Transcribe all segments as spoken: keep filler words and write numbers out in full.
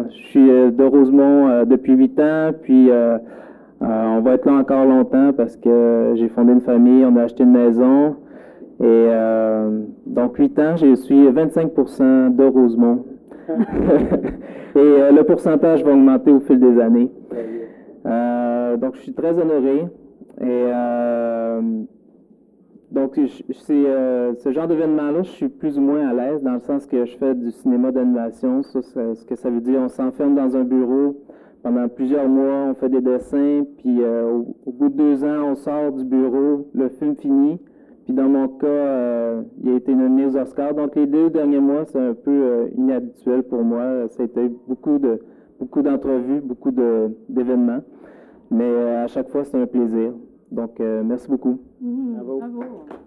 je suis euh, de Rosemont euh, depuis huit ans, puis euh, euh, on va être là encore longtemps parce que j'ai fondé une famille, on a acheté une maison. Et euh, donc, huit ans, je suis vingt-cinq pour cent de Rosemont. Et euh, le pourcentage va augmenter au fil des années. Euh, donc, je suis très honoré. Et euh, donc, je- c'est euh, ce genre d'événement-là, je suis plus ou moins à l'aise dans le sens que je fais du cinéma d'animation. Ça, c'est ce que ça veut dire, on s'enferme dans un bureau pendant plusieurs mois, on fait des dessins, puis euh, au, au bout de deux ans, on sort du bureau, le film finit. Puis dans mon cas, euh, il a été nommé aux Oscars. Donc les deux derniers mois, c'est un peu euh, inhabituel pour moi. Ça a été beaucoup de beaucoup d'entrevues, beaucoup de, d'événements. Mais euh, à chaque fois, c'est un plaisir. Donc, euh, merci beaucoup. Mmh, bravo. bravo.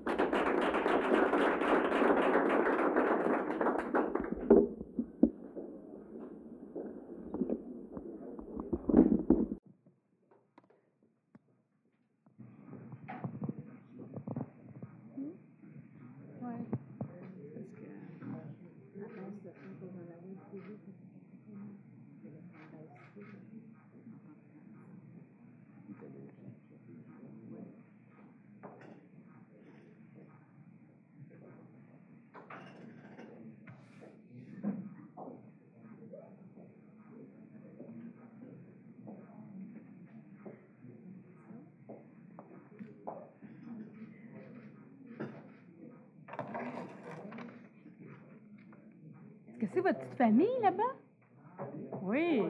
Est-ce que c'est votre petite famille là-bas? Oui.